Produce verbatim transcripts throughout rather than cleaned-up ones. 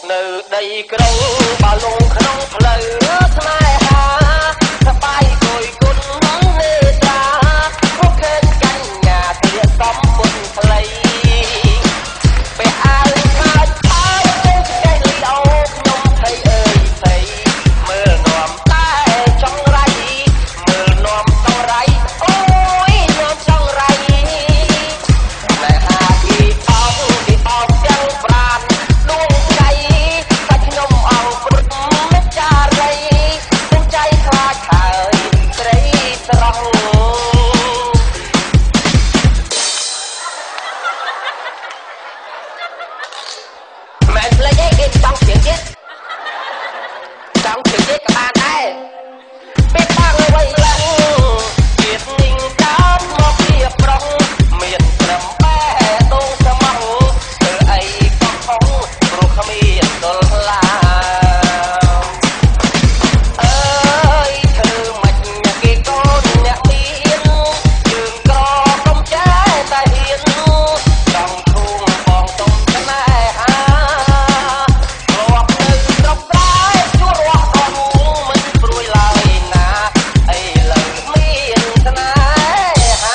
នៅដីក្រុងបាឡុងក្នុងផ្លូវស្នេហាសបាយគួយគុណនេត្រាព្រោះឃើញកញ្ញាស្លៀកសំបុនខ្លីពេលអាវខាច់អើយចេះលីអូខ្ញុំថៃអើយថៃមើលនាំតែចង់រៃមើលនាំសងរៃអូយនាំសងរៃណែហាពីអោពីអោទាំងប្រានដួងใจសាច់ខ្ញុំអងព្រឹកមិនចារីទាំងใจខ្លាចហើយស្រីស្រស់មែនភ្លេចឯងគេចង់ជឿទៀតចង់ជឿទៀតក៏បានដែរពេលតាំងអ្វីឡើងជាតិញញកើតមកជាប្រុងមានត្រឹមបែដងសមងធ្វើអីក៏ខំព្រោះគ្មានដុលឡាអើយធ្វើមិនគេកូនអ្នកមានជើងក្រកុំចែតែហ៊ានចង់ធូងបងទុំស្នេហារាប់នៅស្រុកស្រែជួររស់អស់មិនព្រួយឡើយណាអីលើមានស្នេហា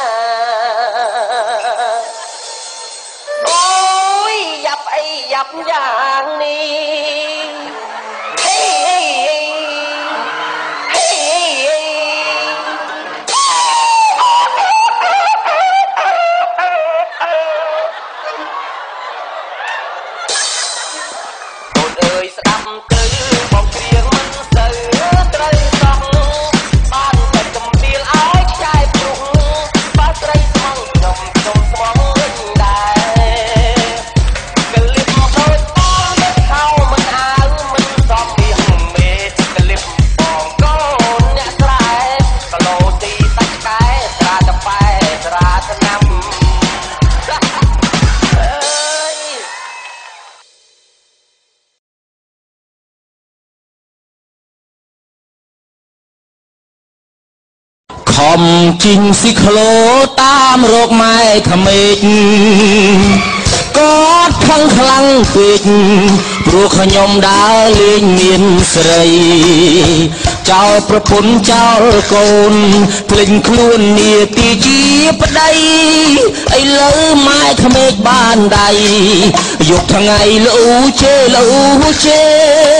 អូយយ៉ាប់អីយ៉ាប់យ៉ាងនេះហេហេអូនអើយស្ដាប់ទៅបងគ្រៀងមិនសូវត្រូវសោះបានតែកំដៀលឲ្យខ្ចាយព្រុងបើស្រីស្មងខ្ញុំខ្ញុំស្មងវិញដែរកលិបដូចបងមិនខោមិនអាវមិនសមមាសមេកលិបបងកូនអ្នកស្រែកឡូទីសាច់កែស្រាតប៉ែស្រាឆ្នាំអើយខំជីងស៊ីក្លូតាមរកម៉ែក្មេកគាត់ខឹងខ្លាំងពេកព្រោះខ្ញុំដើរលេងមានស្រីចោលប្រពន្ធចោលកូនភ្លេចខ្លួននាទីជាប្តីឥឡូវម៉ែក្មេកបានដៃយកថ្ងៃលូជេលូជេ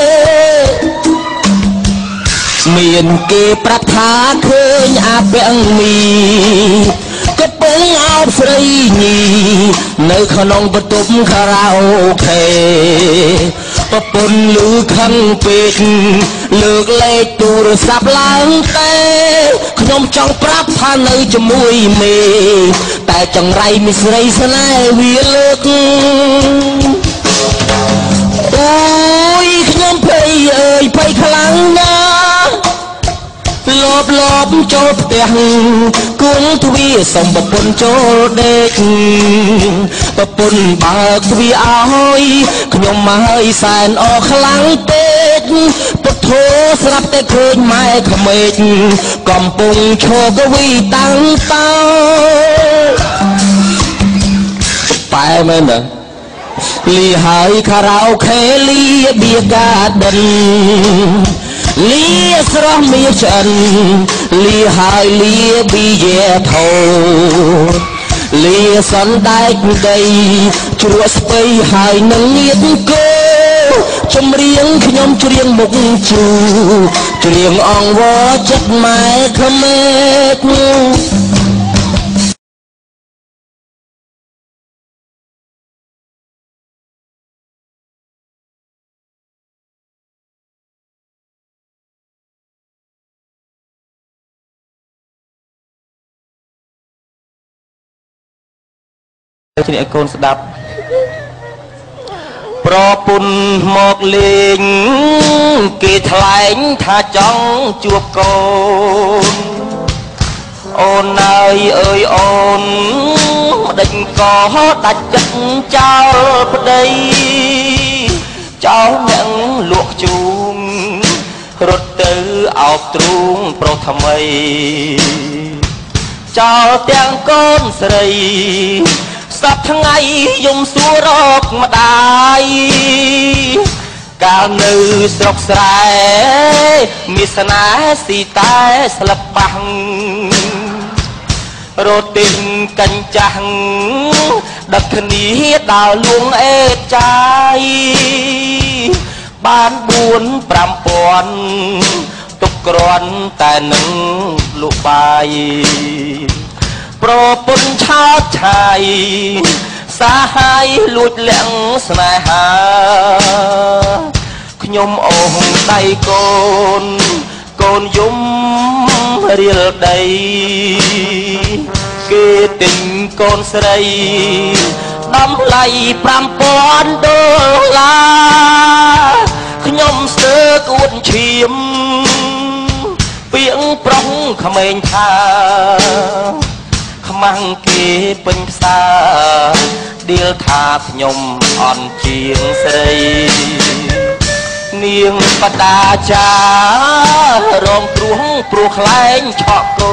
មានគេប្រាប់ថាឃើញអាពាំងមីកំពុងអោបស្រីញីនៅក្នុងបន្ទប់ខារ៉ាអូខេប្រពន្ធលឺខឹងពេកលើកលេខទូរស័ព្ទឡើងទេខ្ញុំចង់ប្រាប់ថានៅជាមួយមេតែចង្រៃមីស្រីស្នេហ៍វាលើកអូយខ្ញុំភ័យអើយភ័យខ្លាំងណាស់លបលបចូលផ្ទះគួងទ្វារសុំប្រពន្ធចូលដេកប្រពន្ធបើកទ្វារឲ្យខ្ញុំមកហើយសែនអរខ្លាំងពេកពុទ្ធោស្រាប់តែឃើញម៉ែក្មេកកំពុងឈរកវីតាំងតោតែមែនណាលីហើយខារ៉ាអូខេលីបៀកាដិនលីស្រស់មាសឆ្អិនលីហើយលីប៊ីយេថោលីសនដែកដីជ្រក់ស្ពៃហើយនឹងងៀតគោចម្រៀងខ្ញុំច្រៀងមុខជូច្រៀងអង្វរចិត្តម៉ែក្មេកជាអ្នកកូនស្ដាប់ប្រពន្ធមកលេងគេថ្លែងថាចង់ជួបកូនអូនអើយអើយអូនម្ដេចក៏ដាច់ចិត្តចោលប្តីចោលអ្នកលក់ជូងរត់ទៅអោបទ្រូងប្រុសថ្មីចោលទាំងកូនស្រីសពថ្ងៃយំសួររកម្ដាយកាលនៅស្រុកស្រែមានស្នេហ៍ស៊ីតែស្លឹកបាំងរត់ទិញកញ្ចាស់ដឹកគ្នាដើរលួងអេតចាយបានបួនប្រាំពាន់ទុកក្រាន់តែនឹងលក់បាយប្រពន្ធឆោតឆាយសាហាយលួចលាក់ស្នេហាខ្ញុំអូសដៃកូនកូនយំរៀលដីគេទិញកូនស្រីតម្លៃប្រាំពាន់ដុល្លារខ្ញុំស្ទើរអួតឈាមពីងប្រុងក្មេងថាខ្មាំងគេពេញផ្សារដៀលថាខ្ញុំអន់ជាងស្រីនាងបដាចារងគ្រោះព្រោះខ្លែងឆក់គោ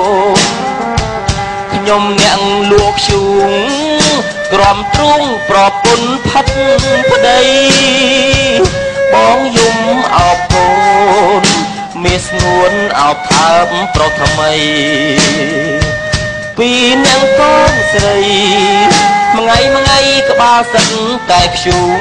ខ្ញុំអ្នកលួកឈូងក្រំទ្រូងប្រពន្ធផិតប្តីបងយំអោបកូនមេស្ងួនអោបថើបប្រុសថ្មីពីនាងកូនស្រីមួយថ្ងៃមួយថ្ងៃក្បាលសិនតែខ្ជូង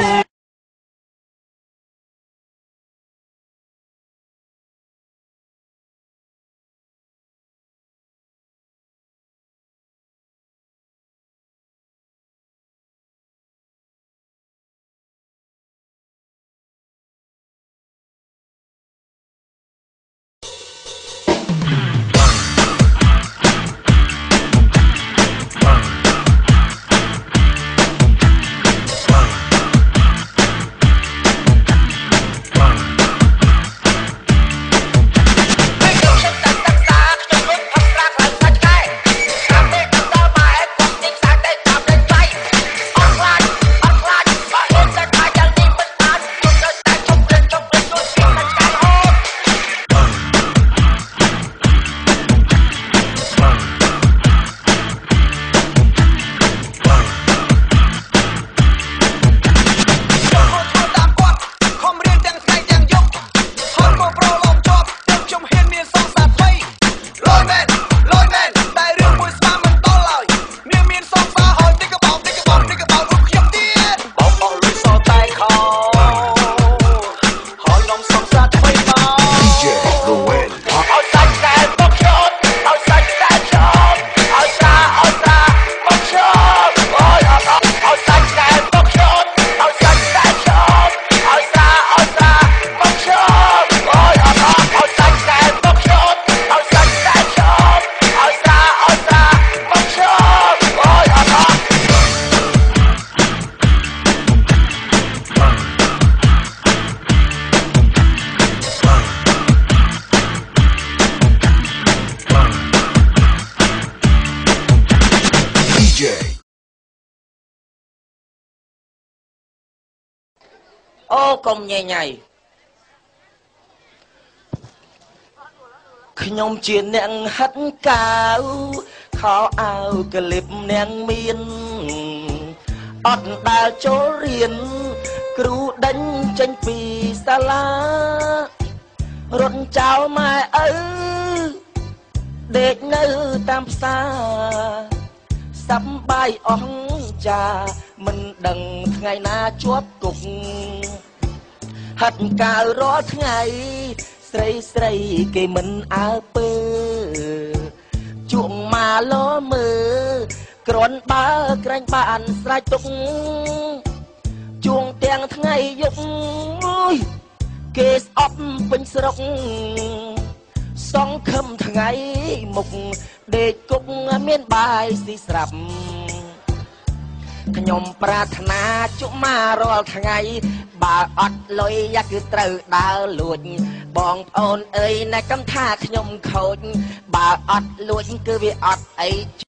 អូកុំញ៉ៃញ៉ៃខ្ញុំជាអ្នកហិតកាវខោអាវកលិបអ្នកមានអត់ដែលចូលរៀនគ្រូដេញចេញពីសាលារត់ចោលម៉ែឪដេកនៅតាមផ្សារសប្បាយអស់ចាមិនដឹងថ្ងៃណាជាប់គុកហិតកាវរាល់ថ្ងៃស្រីស្រីគេមិនអើពើជួងម៉ាឡោមើគ្រាន់បើក្រាញ់បានស្រេចទុកជួងទាំងថ្ងៃយប់គេស្អប់ពេញស្រុកសងខឹមថ្ងៃមុខដេកគុកមានបាយស៊ីស្រាប់ខ្ញុំប្រាថ្នាជុំមករាល់ថ្ងៃបើអត់លុយយ៉ាគឺត្រូវដើរលួចបងប្អូនអើយណែកំថាខ្ញុំខូចបើអត់លួចគឺវាអត់អី